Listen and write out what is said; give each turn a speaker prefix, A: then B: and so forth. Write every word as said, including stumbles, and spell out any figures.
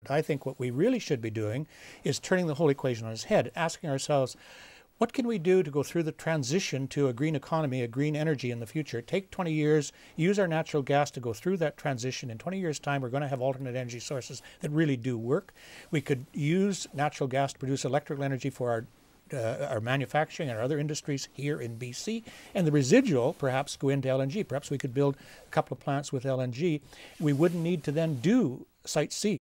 A: I think what we really should be doing is turning the whole equation on its head, asking ourselves, what can we do to go through the transition to a green economy, a green energy in the future? Take twenty years, use our natural gas to go through that transition. In twenty years' time, we're going to have alternate energy sources that really do work. We could use natural gas to produce electrical energy for our Uh, our manufacturing and our other industries here in B C, and the residual perhaps go into L N G. Perhaps we could build a couple of plants with L N G. We wouldn't need to then do Site C.